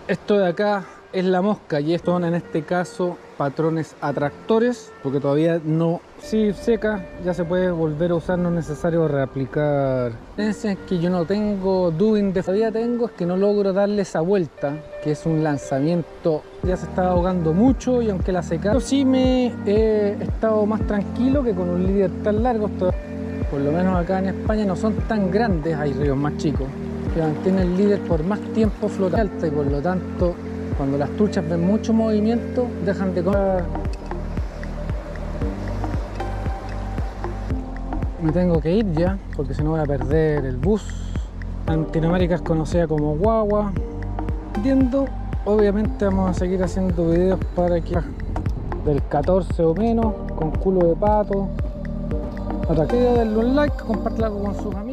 Esto de acá es la mosca y estos son en este caso patrones atractores, porque todavía no, si seca ya se puede volver a usar, no es necesario reaplicar. Es que yo no tengo doing de todavía tengo, es que no logro darle esa vuelta, que es un lanzamiento. Ya se está ahogando mucho y aunque la seca, pero sí me he estado más tranquilo que con un líder tan largo. Por lo menos acá en España no son tan grandes, hay ríos más chicos que mantienen el líder por más tiempo flotando alta, y por lo tanto cuando las truchas ven mucho movimiento dejan de comer. Me tengo que ir ya porque si no voy a perder el bus. Latinoamérica es conocida como guagua. Entiendo, obviamente vamos a seguir haciendo videos para que del 14 o menos con culo de pato. Otra que denle un like, compartirlo con sus amigos.